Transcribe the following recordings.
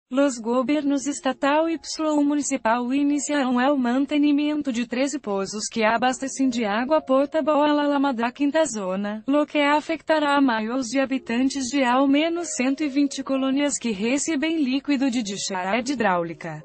Los governos estatal y municipal iniciaram el mantenimento de 13 pozos que abastecem de água potável a la Alameda Quinta Zona, lo que afetará a milhões de habitantes de ao menos 120 colônias que recebem líquido de descarga hidráulica.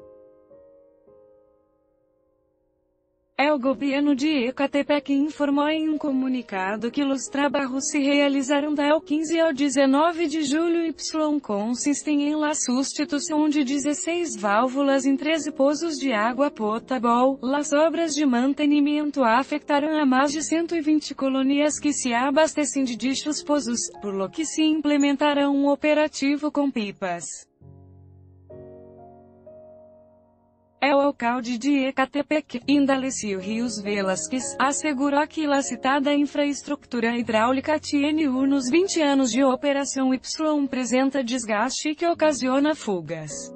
El governo de Ecatepec informou em um comunicado que os trabalhos se realizaram del 15 ao 19 de julho y consistem em la substituição de 16 válvulas em 13 pozos de água potável. Las obras de mantenimento afetaram a mais de 120 colônias que se abastecem de dichos pozos, por lo que se implementará um operativo com pipas. El alcalde de Ecatepec, Indalecio Rios Velasquez, assegurou que a citada infraestrutura hidráulica tiene nos 20 anos de operação y apresenta desgaste que ocasiona fugas.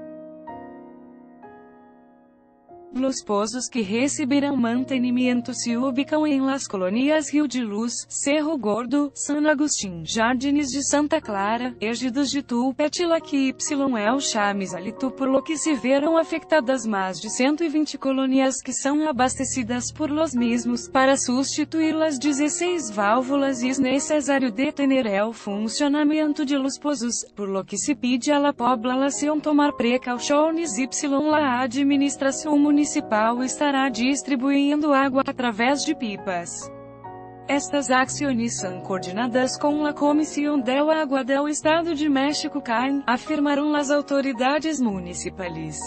Los pozos que receberão mantenimento se ubicam em las colônias Rio de Luz, Cerro Gordo, San Agustín, Jardines de Santa Clara, Ejidos de Tulpetlac y El Chamizalito, por lo que se verão afetadas mais de 120 colônias que são abastecidas por los mesmos. Para substituir las 16 válvulas es necessário detener el funcionamento de los pozos, por lo que se pide a la población tomar precauciones y la administração municipal estará distribuindo água através de pipas. Estas ações são coordenadas com a Comissão del Agua del Estado de México CAN, afirmaram as autoridades municipais.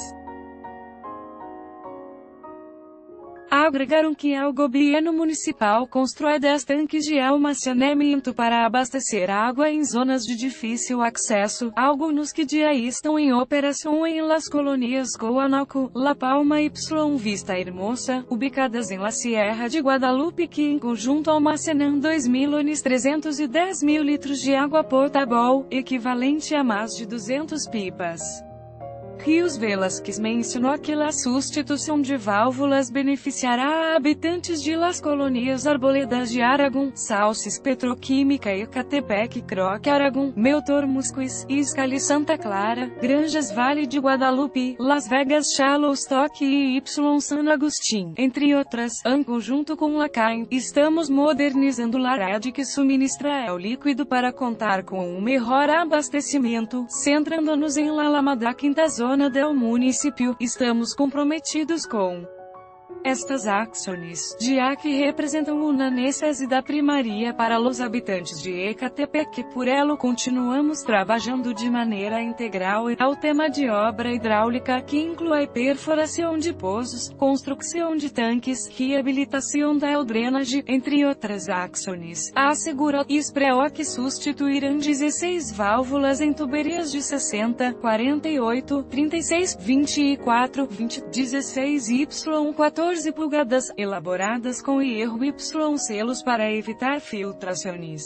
Agregaram que o governo municipal constrói 10 tanques de almacenamento para abastecer água em zonas de difícil acesso, alguns que já estão em operação em las colônias Guanaco, La Palma y Vista Hermosa, ubicadas em la Sierra de Guadalupe, que em conjunto almacenam 2.310.000 litros de água potável, equivalente a mais de 200 pipas. Rios Velasquez mencionou que a substituição de válvulas beneficiará a habitantes de las colônias Arboledas de Aragón, Sauces Petroquímica Ecatepec, Croque Aragón, Meltor Musquis, Iscali Santa Clara, Granjas Vale de Guadalupe, Las Vegas Shallow-Stock e San Agustín, entre outras. Em conjunto com a CAN, estamos modernizando a rede que suministra o líquido para contar com um melhor abastecimento, centrando-nos em la Alameda Quinta Zona del município. Estamos comprometidos com estas ações, já que representam uma necessidade primária para os habitantes de Ecatepec. Por elo continuamos trabalhando de maneira integral ao tema de obra hidráulica, que inclui perfuração de pozos, construção de tanques, reabilitação da drenagem, entre outras ações. Assegurou e esperou que substituirão 16 válvulas em tuberias de 60, 48, 36, 24, 20, 16 y 14 polegadas, elaboradas com hierro y selos para evitar filtrações.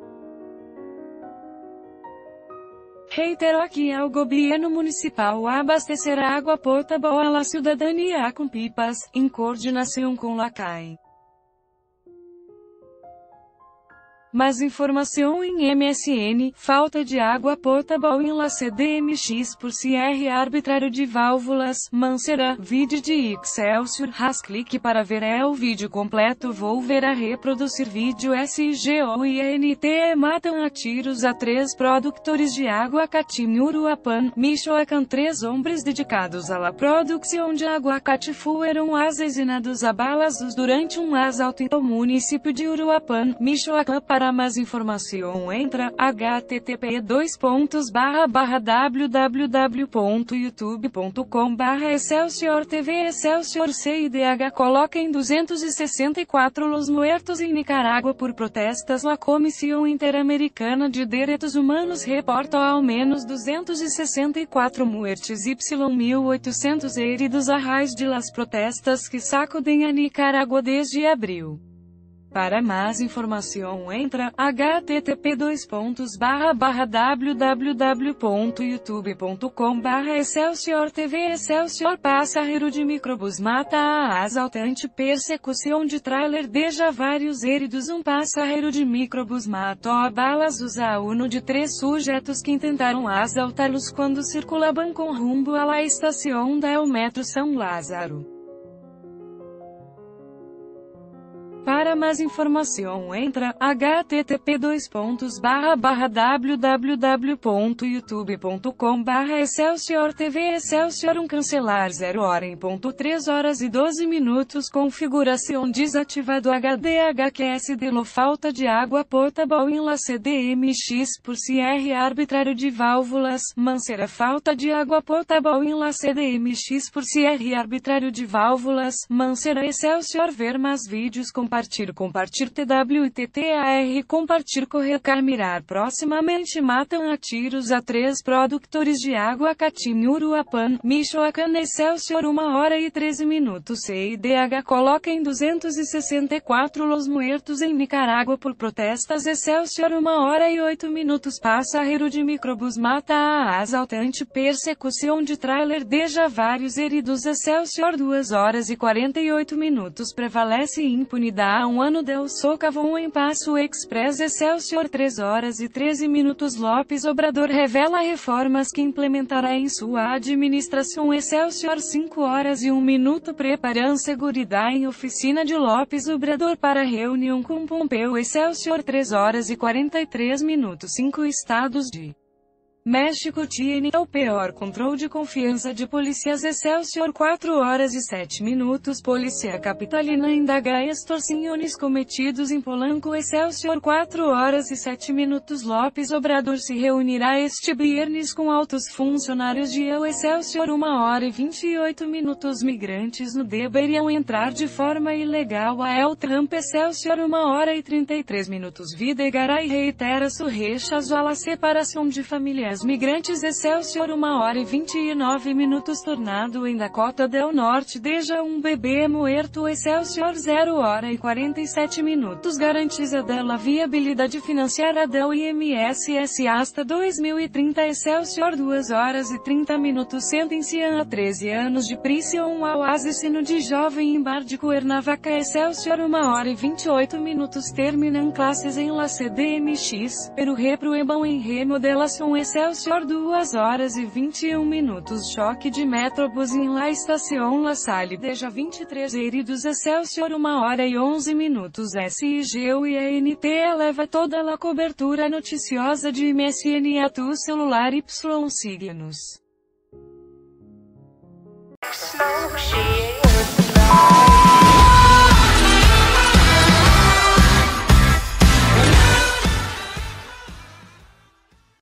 Reiterou que o governo municipal abastecerá água potável à cidadania com pipas, em coordenação com a CAN. Mais informação em MSN, falta de água potável em la CDMX por cierre arbitrário de válvulas, Mancera, vídeo de Excelsior, clique para ver o vídeo completo. Vou ver a reproduzir vídeo. SGO e NTE matam a tiros a 3 produtores de aguacate em Uruapan, Michoacán. 3 homens dedicados à produção de aguacate foram assassinados a balas durante um assalto no município de Uruapan, Michoacán. Para mais informação entra http://www.youtube.com/Excelsior TV. Excelsior CIDH coloca em 264 los muertos em Nicarágua por protestas. A Comissão Interamericana de Direitos Humanos reporta ao menos 264 muertes y 1.800 heridos a raiz de las protestas que sacudem a Nicarágua desde abril. Para mais informação entra http://www.youtube.com/Excelsior TV. Excelsior passageiro de microbus mata a assaltante. Persecução de trailer deixa vários heridos. Um passageiro de microbus matou a balas os A1 de 3 sujeitos que tentaram assaltá-los quando circulavam com rumo à estação da metro São Lázaro. Para mais informação entra http://www.youtube.com/Excelsior TV. Excelsior cancelar 0 hora em ponto 3 horas e 12 minutos. Configuração desativado HDHQS lo falta de água potável em la CDMX por CR arbitrário de válvulas. Mansera falta de água potável em la CDMX por CR arbitrário de válvulas. Mansera. Excelsior ver mais vídeos. Compartilhar TWITTAR compartilhar mirar proximamente matam a tiros a 3 produtores de água Catim Uruapan, Michoacán. Excelsior 1 hora e 13 minutos. CIDH coloca em 264 los muertos em Nicarágua por protestas. Excelsior 1 hora e 8 minutos. Passageiro de microbus mata a assaltante. Persecução de trailer deixa vários heridos. Excelsior 2 horas e 48 minutos. Prevalece impunidade. Há um ano deu socavão em Passo Express. Excelsior 3 horas e 13 minutos. López Obrador revela reformas que implementará em sua administração. Excelsior 5 horas e 1 minuto. Preparam seguridade em oficina de López Obrador para reunião com Pompeu. Excelsior 3 horas e 43 minutos. 5 estados de México tiene o pior controle de confiança de polícias. Excelsior 4 horas e 7 minutos. Polícia Capitalina indaga extorsiones cometidos em Polanco. Excelsior 4 horas e 7 minutos. López Obrador se reunirá este viernes com altos funcionários de Excelsior 1 hora e 28 minutos. Migrantes não deveriam entrar de forma ilegal a El Trump. Excelsior 1 hora e 33 minutos. Videgaray reitera seu rechaço à separação de famílias migrantes. Excelsior 1 hora e 29 minutos. Tornado em Dakota del Norte deixa um bebê morto. Excelsior 0 hora e 47 minutos. Garantiza dela viabilidade financeira del INSS hasta 2030. Excelsior 2 horas e 30 minutos. Sentenciam a 13 anos de prisão ao assassino de jovem em bar de Cuernavaca. Excelsior 1 hora e 28 minutos. Terminam classes em la CDMX, pero reproebam em remodelação. Excelsior 2 horas e 21 minutos. Choque de metrobus em la estação La Salle deixa 23 heridos. Excelsior 1 hora e 11 minutos. SIGU e ANT eleva toda a cobertura noticiosa de MSN a tu celular. Y signos.